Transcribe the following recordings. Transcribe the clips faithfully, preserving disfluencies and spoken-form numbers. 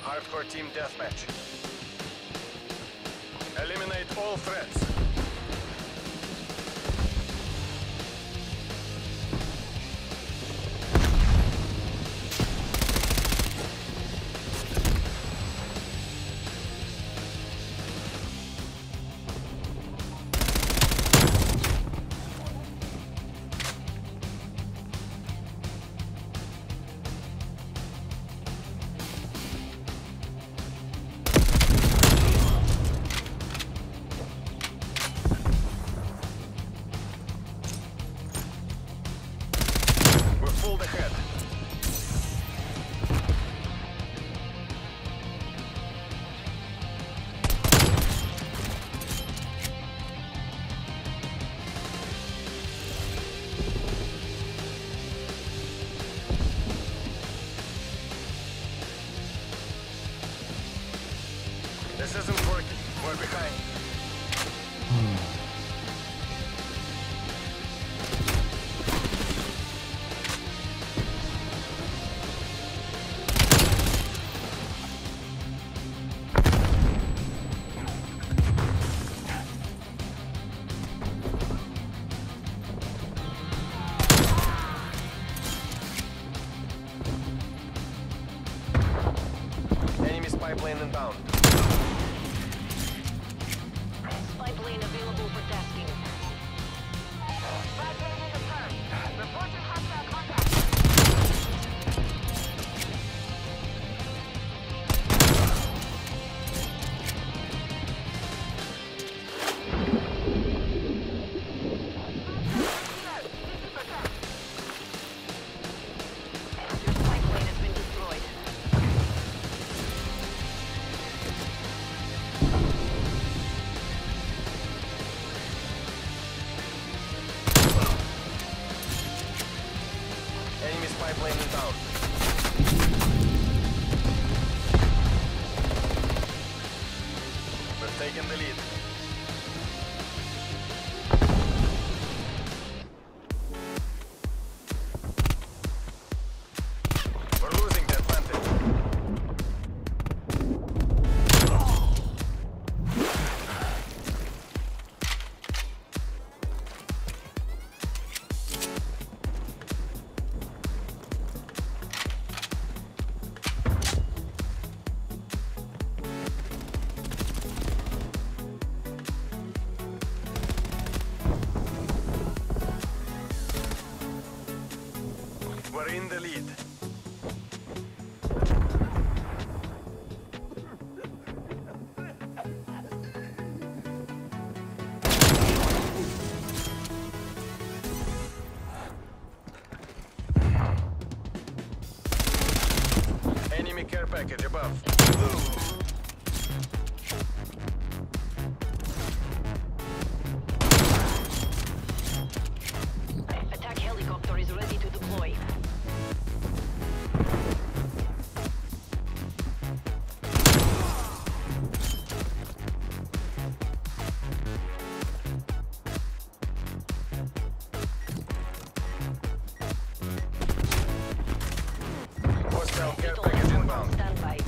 Hardcore team deathmatch. Eliminate all threats. Pulled ahead. This isn't working. We're behind. Pipeline inbound. Pipeline available for tasking. Pipeline in the turn. Reporting hostile contact. This pipeline has been destroyed. Enemy's pipeline inbound. We're taking the lead. We're losing the advantage. We're in the lead. Enemy care package above. Attack helicopter is ready to deploy. Hostile care package inbound. Standby.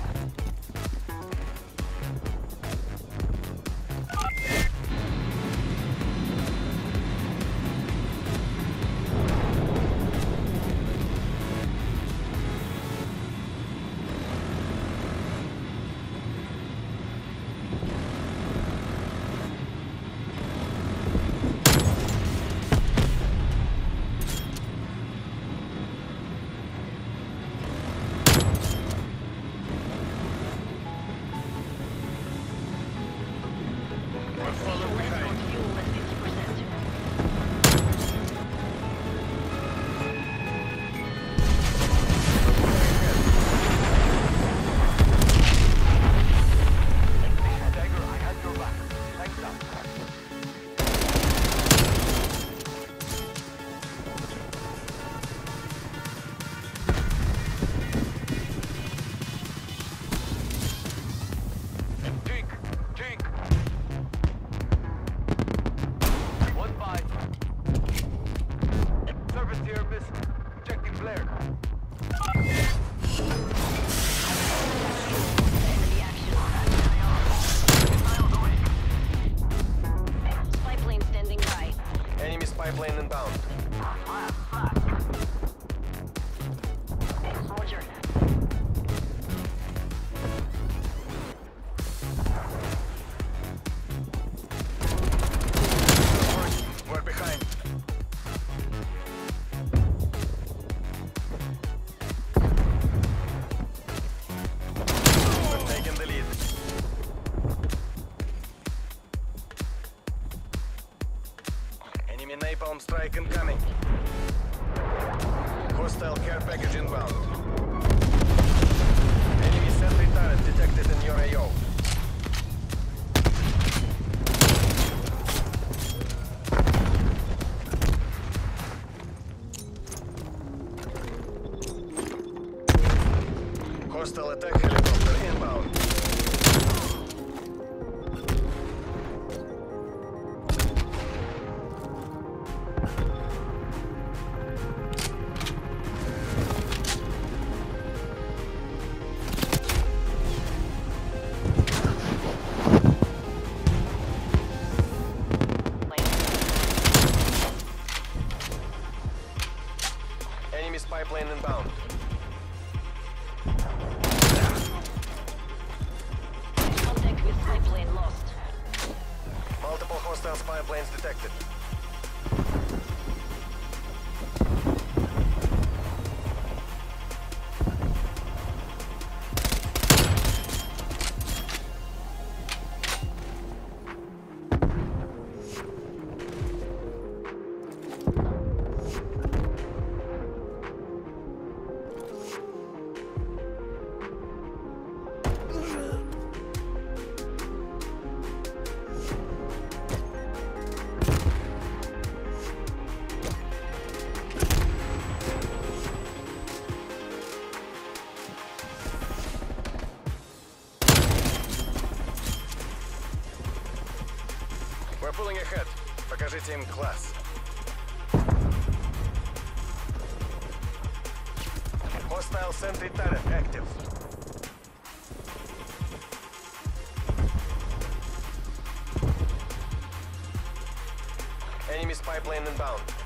strike incoming. Hostile care package inbound. Enemy sentry turret detected in your A O. Hostile attack helicopter inbound. Enemy spy plane inbound. Contact with spy plane lost. Multiple hostile spy planes detected. We're pulling ahead. Покажите им класс. Hostile sentry turret active. Enemy spy plane inbound.